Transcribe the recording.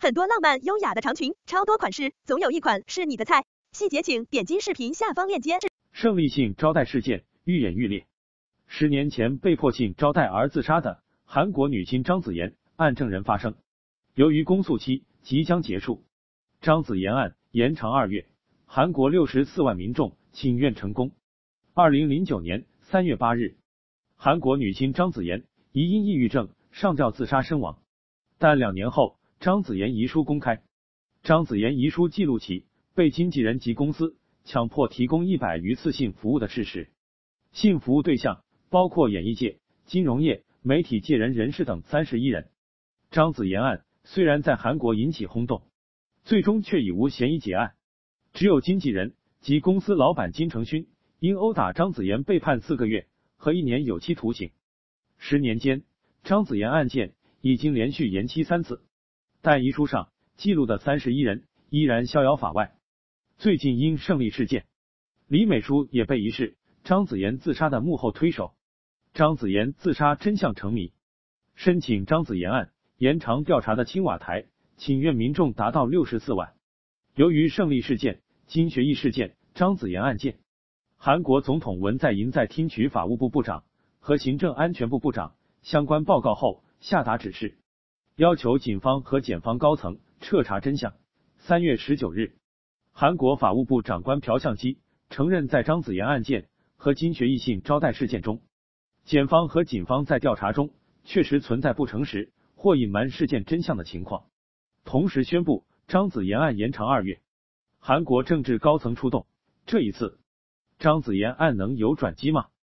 很多浪漫优雅的长裙，超多款式，总有一款是你的菜。细节请点击视频下方链接。 胜利性招待事件愈演愈烈。10年前被迫性招待而自杀的韩国女星张子妍案证人发声，由于公诉期即将结束，张子妍案延长2月，韩国64万民众请愿成功。2009年3月8日，韩国女星张子妍疑因抑郁症上吊自杀身亡，但2年后张子妍遗书公开。张子妍遗书记录起被经纪人及公司强迫提供100余次性服务的事实，性服务对象包括演艺界、金融业、媒体界人士等31人。张子妍案虽然在韩国引起轰动，最终却已无嫌疑结案，只有经纪人及公司老板金承勋因殴打张子妍被判4个月和1年有期徒刑。10年间，张子妍案件已经连续延期3次，但遗书上记录的31人依然逍遥法外。最近因胜利事件，李美淑也被疑是张子妍自杀的幕后推手。张子妍自杀真相成谜，申请张子妍案延长调查的青瓦台请愿民众达到64万。由于胜利事件、金学义事件、张子妍案件，韩国总统文在寅在听取法务部部长和行政安全部部长相关报告后下达指示，要求警方和检方高层彻查真相。3月19日，韩国法务部长官朴相基承认，在张子妍案件和金学义性招待事件中，检方和警方在调查中确实存在不诚实或隐瞒事件真相的情况，同时宣布张子妍案延长2月。韩国政治高层出动，这一次张子妍案能有转机吗？